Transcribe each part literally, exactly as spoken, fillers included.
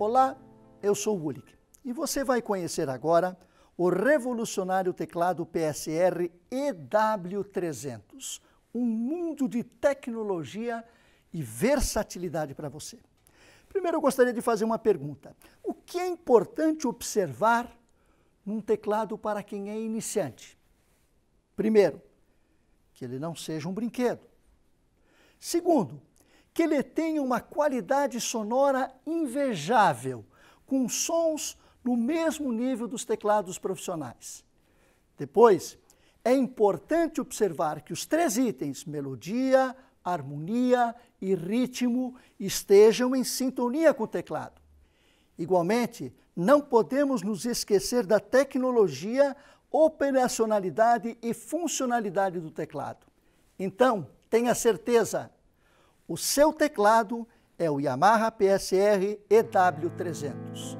Olá, eu sou o Ulick e você vai conhecer agora o revolucionário teclado P S R E W trezentos, um mundo de tecnologia e versatilidade para você. Primeiro eu gostaria de fazer uma pergunta. O que é importante observar num teclado para quem é iniciante? Primeiro, que ele não seja um brinquedo. Segundo, que ele tenha uma qualidade sonora invejável, com sons no mesmo nível dos teclados profissionais. Depois, é importante observar que os três itens, melodia, harmonia e ritmo, estejam em sintonia com o teclado. Igualmente, não podemos nos esquecer da tecnologia, operacionalidade e funcionalidade do teclado. Então, tenha certeza, o seu teclado é o Yamaha P S R E W trezentos.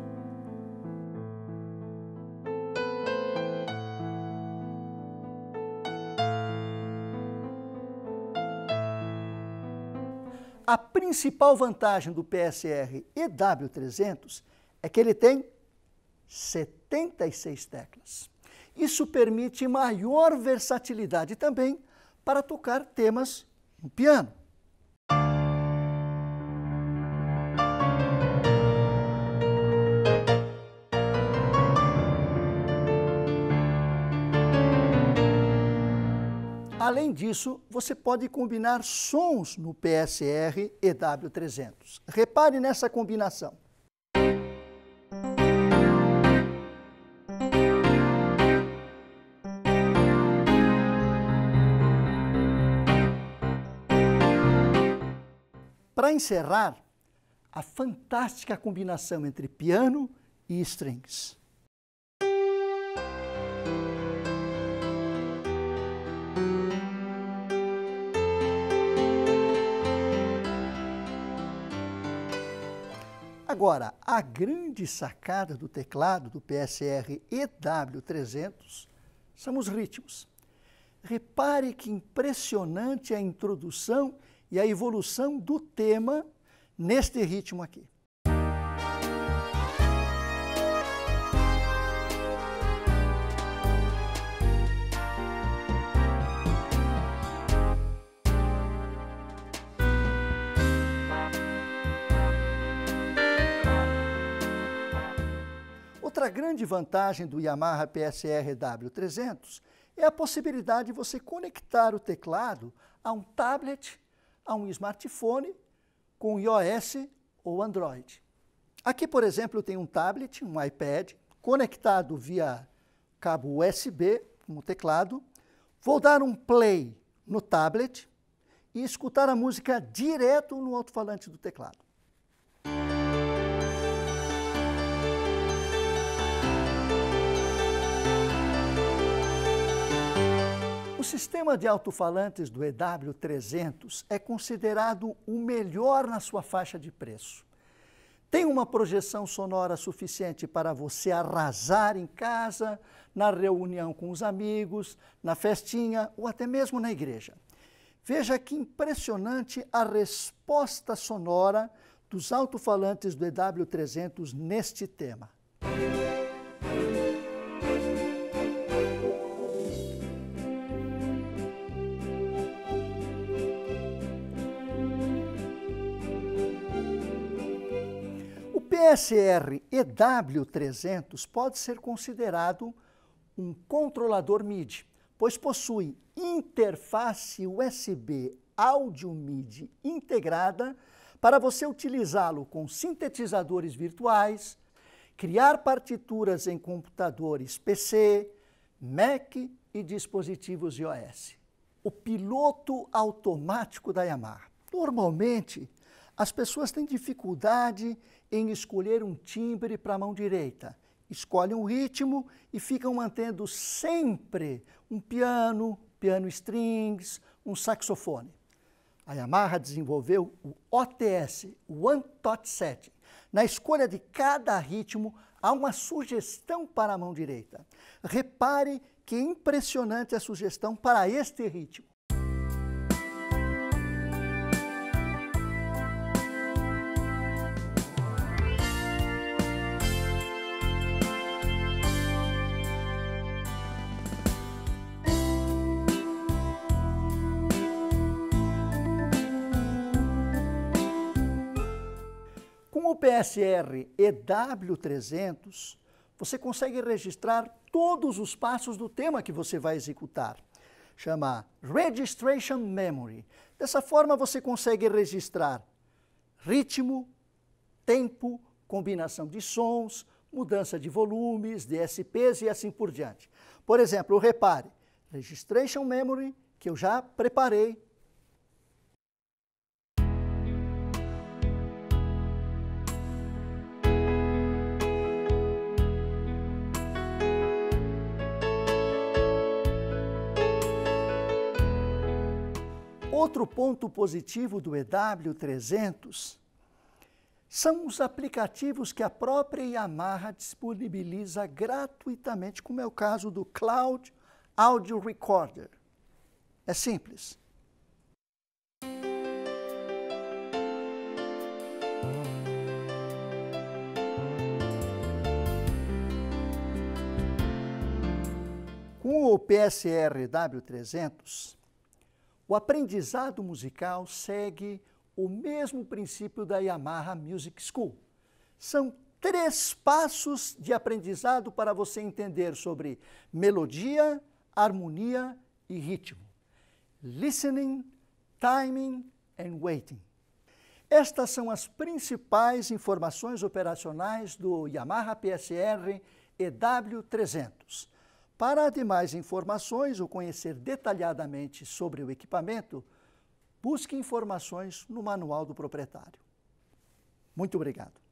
A principal vantagem do P S R E W trezentos é que ele tem setenta e seis teclas. Isso permite maior versatilidade também para tocar temas no piano. Além disso, você pode combinar sons no P S R E W trezentos. Repare nessa combinação. Para encerrar, a fantástica combinação entre piano e strings. Agora, a grande sacada do teclado do P S R E W trezentos são os ritmos. Repare que impressionante a introdução e a evolução do tema neste ritmo aqui. Outra grande vantagem do Yamaha P S R E W trezentos é a possibilidade de você conectar o teclado a um tablet, a um smartphone com iOS ou Android. Aqui, por exemplo, eu tenho um tablet, um iPad, conectado via cabo U S B no teclado. Vou dar um play no tablet e escutar a música direto no alto-falante do teclado. O sistema de alto-falantes do E W trezentos é considerado o melhor na sua faixa de preço. Tem uma projeção sonora suficiente para você arrasar em casa, na reunião com os amigos, na festinha ou até mesmo na igreja. Veja que impressionante a resposta sonora dos alto-falantes do E W trezentos neste tema. O P S R E W trezentos pode ser considerado um controlador MIDI, pois possui interface U S B áudio MIDI integrada para você utilizá-lo com sintetizadores virtuais, criar partituras em computadores P C, Mac e dispositivos iOS. O piloto automático da Yamaha. Normalmente, as pessoas têm dificuldade em escolher um timbre para a mão direita. Escolhem um ritmo e ficam mantendo sempre um piano, piano strings, um saxofone. A Yamaha desenvolveu o O T S, o One Touch Setting. Na escolha de cada ritmo, há uma sugestão para a mão direita. Repare que impressionante a sugestão para este ritmo. o P S R E W trezentos, você consegue registrar todos os passos do tema que você vai executar. Chama Registration Memory. Dessa forma, você consegue registrar ritmo, tempo, combinação de sons, mudança de volumes, D S Ps e assim por diante. Por exemplo, repare, Registration Memory, que eu já preparei. Outro ponto positivo do E W trezentos são os aplicativos que a própria Yamaha disponibiliza gratuitamente, como é o caso do Cloud Audio Recorder. É simples. Com o P S R E W trezentos, o aprendizado musical segue o mesmo princípio da Yamaha Music School. São três passos de aprendizado para você entender sobre melodia, harmonia e ritmo. Listening, timing and waiting. Estas são as principais informações operacionais do Yamaha P S R E W trezentos. Para demais informações ou conhecer detalhadamente sobre o equipamento, busque informações no manual do proprietário. Muito obrigado.